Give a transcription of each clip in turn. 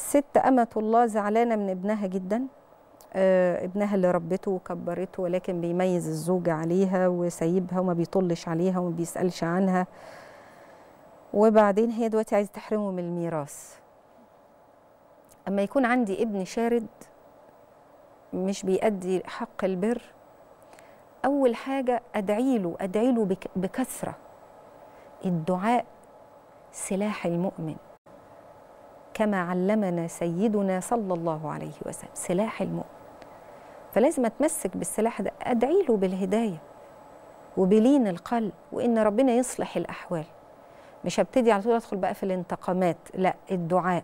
ست أمة الله زعلانة من ابنها جدا، ابنها اللي ربته وكبرته، ولكن بيميز الزوجة عليها وسايبها وما بيطلش عليها وما بيسألش عنها، وبعدين هي دلوقتي عايزة تحرمه من الميراث. أما يكون عندي ابن شارد مش بيأدي حق البر، أول حاجة أدعي له بكثرة. الدعاء سلاح المؤمن كما علمنا سيدنا صلى الله عليه وسلم، سلاح المؤمن. فلازم أتمسك بالسلاح ده، أدعي له بالهداية وبلين القلب وإن ربنا يصلح الأحوال. مش هبتدي على طول أدخل بقى في الانتقامات، لا، الدعاء.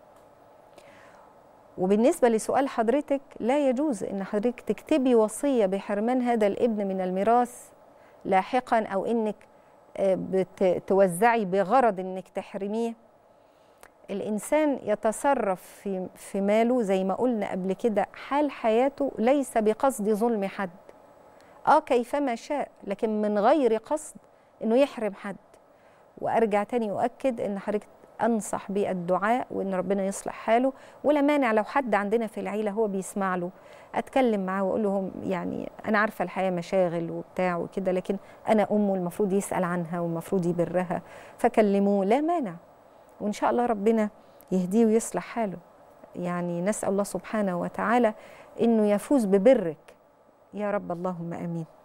وبالنسبة لسؤال حضرتك، لا يجوز إن حضرتك تكتبي وصية بحرمان هذا الابن من الميراث لاحقا، أو إنك بتوزعي بغرض إنك تحرميه. الإنسان يتصرف في ماله زي ما قلنا قبل كده حال حياته ليس بقصد ظلم حد، كيفما شاء، لكن من غير قصد إنه يحرم حد. وأرجع تاني أؤكد إن حضرتك أنصح بالدعاء وإن ربنا يصلح حاله. ولا مانع لو حد عندنا في العيلة هو بيسمع له، أتكلم معاه وأقول لهم يعني أنا عارفة الحياة مشاغل وبتاع وكده، لكن أنا أمه المفروض يسأل عنها والمفروض يبرها، فكلموه، لا مانع. وإن شاء الله ربنا يهديه ويصلح حاله. يعني نسأل الله سبحانه وتعالى إنه يفوز ببرك يا رب، اللهم آمين.